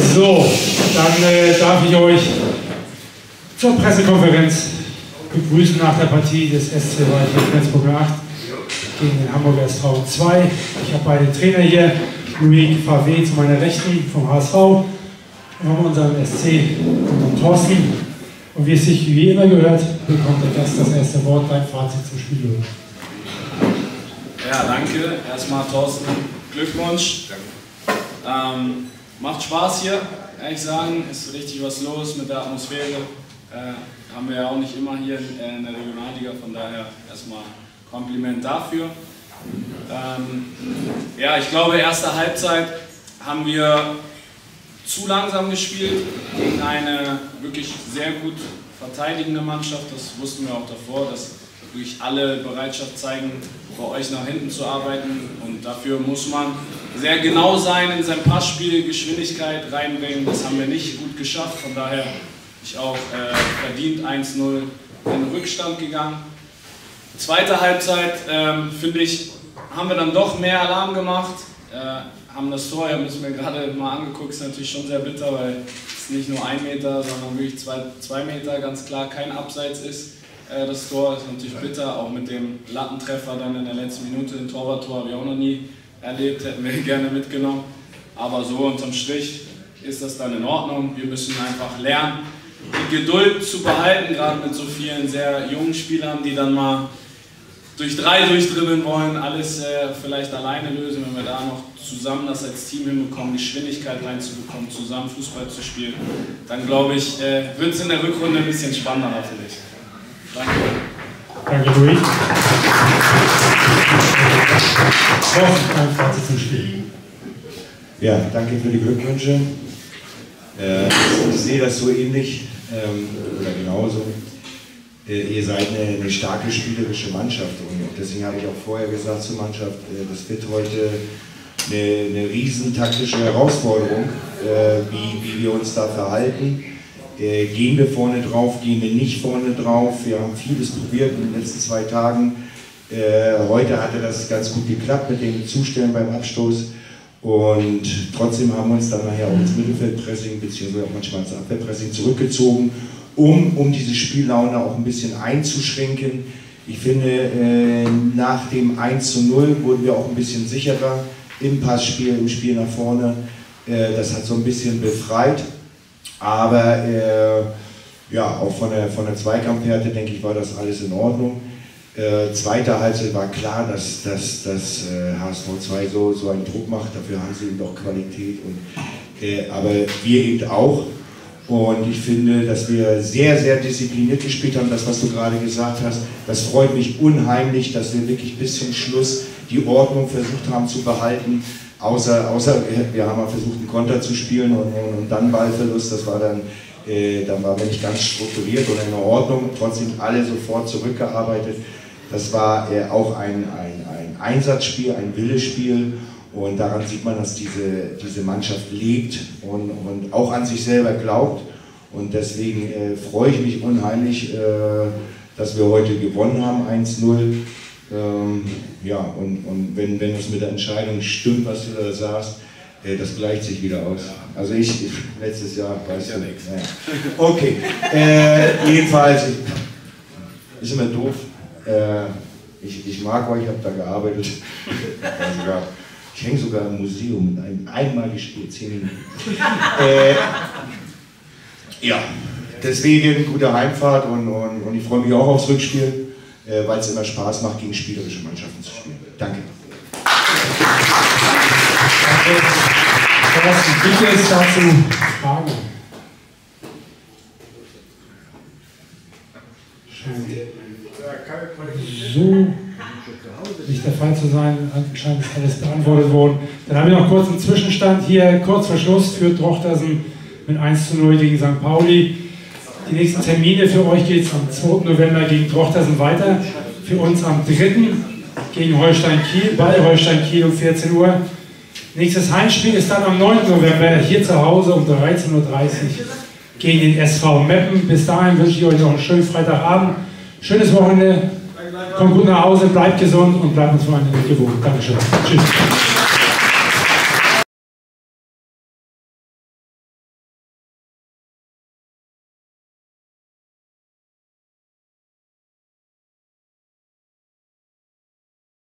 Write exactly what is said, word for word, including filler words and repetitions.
So, dann äh, darf ich euch zur Pressekonferenz begrüßen nach der Partie des S C Flensburg acht gegen den Hamburger S V zwei. Ich habe beide Trainer hier, Louis Favé zu meiner Rechten vom H S V und haben unseren S C, unseren Thorsten. Und wie es sich wie immer gehört, bekommt der Gast das erste Wort, dein Fazit zum Spiel. Ja, danke. Erstmal Thorsten, Glückwunsch. Ähm, macht Spaß hier, ehrlich sagen, ist richtig was los mit der Atmosphäre. Äh, haben wir ja auch nicht immer hier in, in der Regionalliga, von daher erstmal Kompliment dafür. Ähm, ja, ich glaube, erste Halbzeit haben wir zu langsam gespielt gegen eine wirklich sehr gut verteidigende Mannschaft. Das wussten wir auch davor, dass wirklich alle Bereitschaft zeigen, bei euch nach hinten zu arbeiten. Und dafür muss man sehr genau sein in seinem Passspiel, Geschwindigkeit reinbringen. Das haben wir nicht gut geschafft. Von daher bin ich auch äh, verdient eins null in den Rückstand gegangen. Zweite Halbzeit, ähm, finde ich, haben wir dann doch mehr Alarm gemacht. Äh, haben das Tor, ich habe es mir gerade mal angeguckt, ist natürlich schon sehr bitter, weil es nicht nur ein Meter, sondern wirklich zwei, zwei Meter, ganz klar kein Abseits ist. Äh, das Tor ist natürlich bitter, auch mit dem Lattentreffer dann in der letzten Minute, ein Torwarttor habe ich auch noch nie erlebt, hätten wir gerne mitgenommen. Aber so unterm Strich ist das dann in Ordnung. Wir müssen einfach lernen, die Geduld zu behalten, gerade mit so vielen sehr jungen Spielern, die dann mal durch drei durchdribbeln wollen, alles äh, vielleicht alleine lösen. Wenn wir da noch zusammen das als Team hinbekommen, Geschwindigkeit reinzubekommen, zusammen Fußball zu spielen, dann glaube ich, äh, wird es in der Rückrunde ein bisschen spannender natürlich. Danke. Danke, Louis. Ein Fazit zum Spiel. Ja, danke für die Glückwünsche. Äh, ich sehe das so ähnlich ähm, oder genauso. Äh, ihr seid eine, eine starke spielerische Mannschaft und deswegen habe ich auch vorher gesagt zur Mannschaft, äh, das wird heute eine, eine riesen taktische Herausforderung, äh, wie, wie wir uns da verhalten. Äh, gehen wir vorne drauf, gehen wir nicht vorne drauf. Wir haben vieles probiert in den letzten zwei Tagen. Äh, heute hatte das ganz gut geklappt mit dem Zustellen beim Abstoß. Und trotzdem haben wir uns dann nachher auch ins Mittelfeldpressing bzw. auch manchmal ins Abwehrpressing zurückgezogen, um, um diese Spiellaune auch ein bisschen einzuschränken. Ich finde, äh, nach dem eins zu null wurden wir auch ein bisschen sicherer im Passspiel, im Spiel nach vorne. Äh, das hat so ein bisschen befreit. Aber äh, ja, auch von der, von der Zweikampfhärte, denke ich, war das alles in Ordnung. Äh, zweite Halbzeit war klar, dass, dass, dass äh, H S V zwei so, so einen Druck macht, dafür haben sie eben auch Qualität, und, äh, aber wir eben auch. Und ich finde, dass wir sehr, sehr diszipliniert gespielt haben, das, was du gerade gesagt hast. Das freut mich unheimlich, dass wir wirklich bis zum Schluss die Ordnung versucht haben zu behalten. Außer, außer wir haben mal versucht, einen Konter zu spielen und, und, und dann Ballverlust, das war dann, äh, dann waren wir nicht ganz strukturiert oder in Ordnung. Trotzdem alle sofort zurückgearbeitet. Das war äh, auch ein, ein, ein Einsatzspiel, ein Willespiel, und daran sieht man, dass diese, diese Mannschaft lebt und, und auch an sich selber glaubt, und deswegen äh, freue ich mich unheimlich, äh, dass wir heute gewonnen haben, eins null. Ähm, ja, und, und wenn, wenn das mit der Entscheidung stimmt, was du da sagst, äh, das gleicht sich wieder aus. Also ich, ich letztes Jahr, weißt du, nichts. Ja. Okay, äh, jedenfalls, ist immer doof. Äh, ich, ich mag euch, ich habe da gearbeitet. sogar, ich hänge sogar im Museum mit einem einmal gespielt, zehn Minuten. Äh, ja, deswegen gute Heimfahrt, und, und, und ich freue mich auch aufs Rückspiel, äh, weil es immer Spaß macht, gegen spielerische Mannschaften zu spielen. Danke. Gibt es dazu Fragen? So nicht der Fall zu sein, anscheinend ist alles beantwortet worden. Dann haben wir noch kurz einen Zwischenstand hier, kurz vor Schluss führt Drochtersen mit eins zu null gegen Sankt Pauli. Die nächsten Termine für euch geht es am zweiten November gegen Drochtersen weiter, für uns am dritten gegen Holstein Kiel, bei Holstein Kiel um vierzehn Uhr. Nächstes Heimspiel ist dann am neunten November hier zu Hause um dreizehn Uhr dreißig gegen den S V Meppen. Bis dahin wünsche ich euch noch einen schönen Freitagabend, schönes Wochenende, kommt gut nach Hause, bleibt gesund und bleibt uns vor allem gewohnt. Dankeschön. Tschüss.